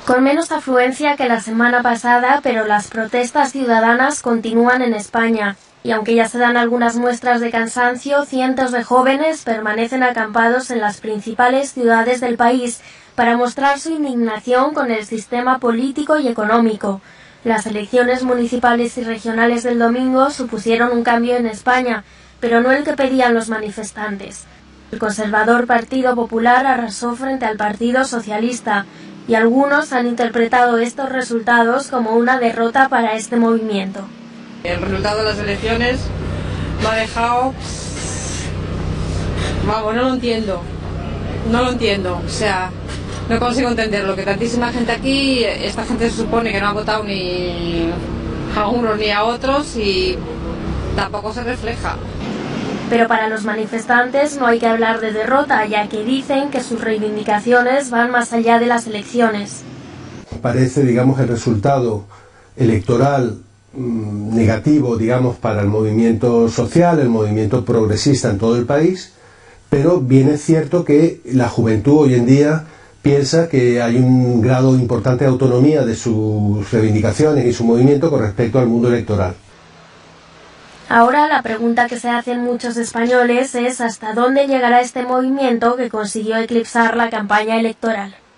Con menos afluencia que la semana pasada, pero las protestas ciudadanas continúan en España. Y aunque ya se dan algunas muestras de cansancio, cientos de jóvenes permanecen acampados en las principales ciudades del país para mostrar su indignación con el sistema político y económico. Las elecciones municipales y regionales del domingo supusieron un cambio en España, pero no el que pedían los manifestantes. El conservador Partido Popular arrasó frente al Partido Socialista, y algunos han interpretado estos resultados como una derrota para este movimiento. El resultado de las elecciones me ha dejado... Vamos, no lo entiendo. O sea, no consigo entenderlo, que tantísima gente aquí, esta gente se supone que no ha votado ni a unos ni a otros y tampoco se refleja. Pero para los manifestantes no hay que hablar de derrota, ya que dicen que sus reivindicaciones van más allá de las elecciones. Parece, digamos, el resultado electoral negativo, digamos, para el movimiento social, el movimiento progresista en todo el país, pero bien es cierto que la juventud hoy en día piensa que hay un grado importante de autonomía de sus reivindicaciones y su movimiento con respecto al mundo electoral. Ahora la pregunta que se hacen muchos españoles es ¿hasta dónde llegará este movimiento que consiguió eclipsar la campaña electoral?